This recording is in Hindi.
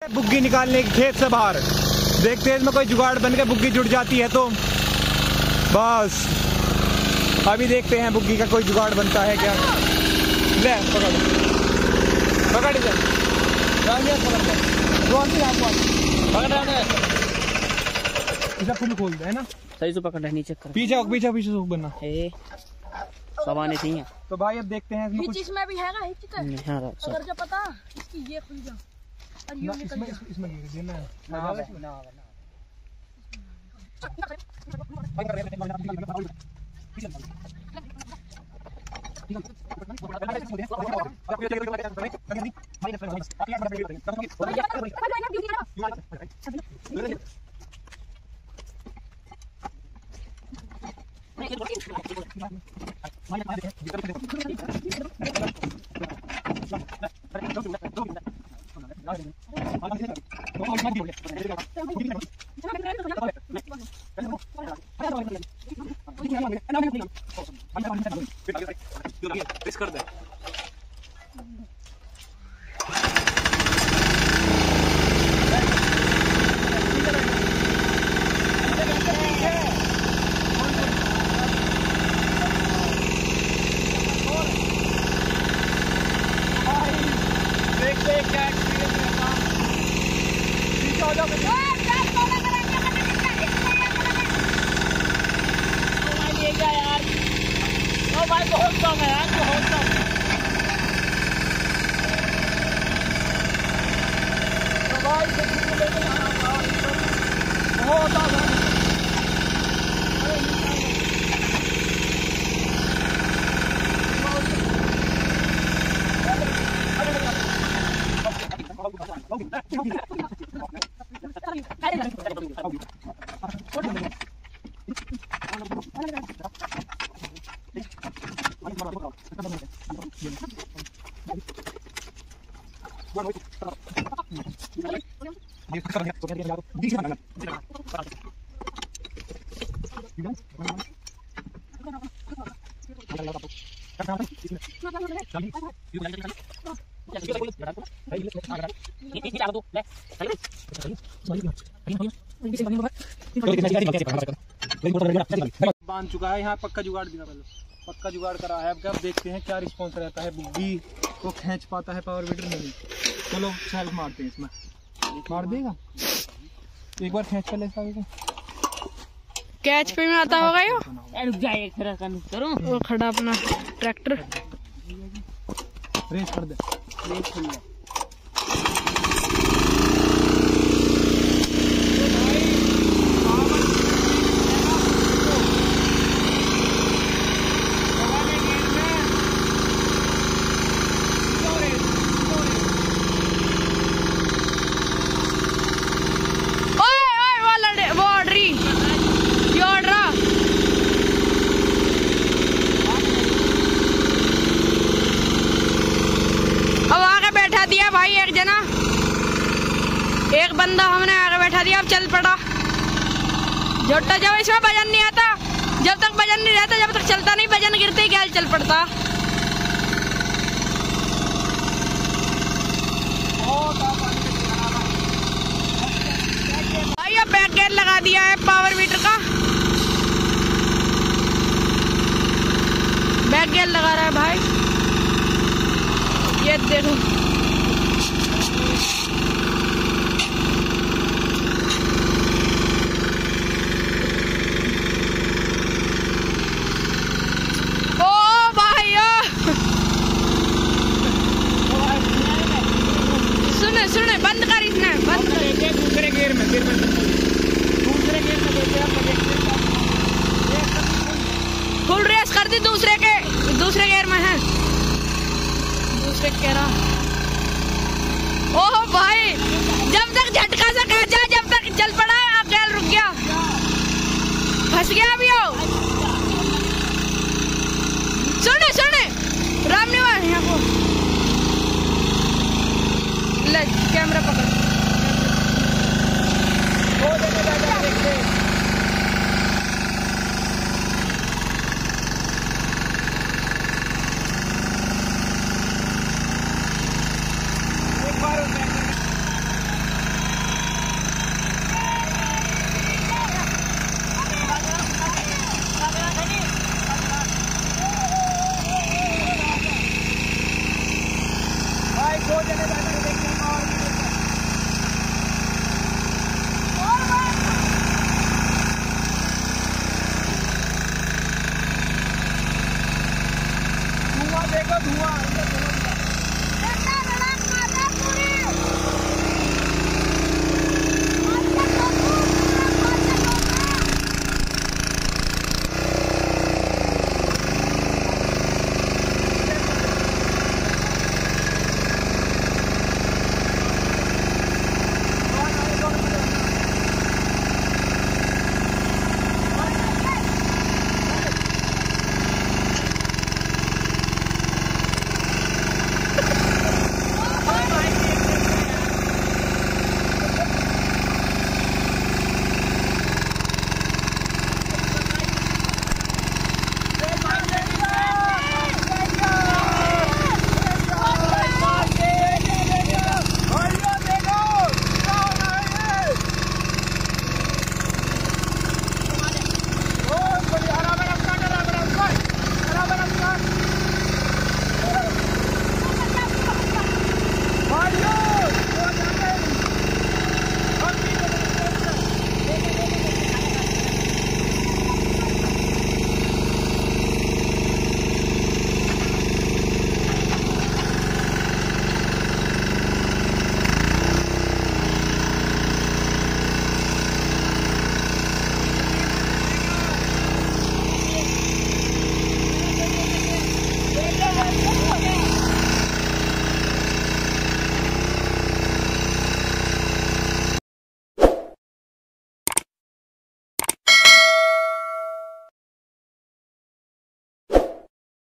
बुग्गी निकालने की खेत से बाहर, देखते हैं इसमें कोई जुगाड़ बन के बुग्गी जुड़ जाती है तो बस। अभी देखते हैं बुग्गी का कोई जुगाड़ बनता है क्या। ले पकड़ पकड़ इसे, खोल दे है ना, सही से पकड़ नीचे कर, पीछे पीछे पीछे सूख बनना सवाने थी। तो भाई अब देखते हैं इसमें कुछ इसमें भी है ना, अगर जो पता इसकी ये खुल जा और ये निकल जा। इसमें देना है कर दे। भाई बहुत कम है यार, बहुत कम। तो भाई बहुत आसान बांध चुका है यहाँ, पक्का जुगाड़ दिया, पहले पक्का जुगाड़ करा है। अब देखते हैं क्या रिस्पॉन्स रहता है, बुग्गी को खींच पाता है पावर वीडर नहीं। चलो सेल्फ मारते हैं, इसमें मार देगा एक बार खींच कर ले कैच पे में आता होगा यो। रुक जाए करो, वो खड़ा अपना ट्रैक्टर रेस कर दे, रेस कर ले। भाई एक जना, एक बंदा हमने आगे बैठा दिया, अब चल पड़ा। झोटा जब इसमें वजन नहीं आता, जब तक वजन नहीं रहता जब तक चलता नहीं, वजन गिरते ही क्या चल पड़ता। भाई अब बैक गेयर लगा दिया है पावर मीटर का, बैक गेयर लगा रहा है भाई, ये देखो। सुने बंद कर, इसने बंद कर, दूसरे गियर में फुल रेस कर दी, दूसरे गियर में है, दूसरे कह रहा। ओहो भाई, जब तक झटका सा खींचा, जब तक चल पड़ा अकेल रुक गया, फंस गया अभी। हो सुने राम निवास यहाँ को ले कैमरा पकड़।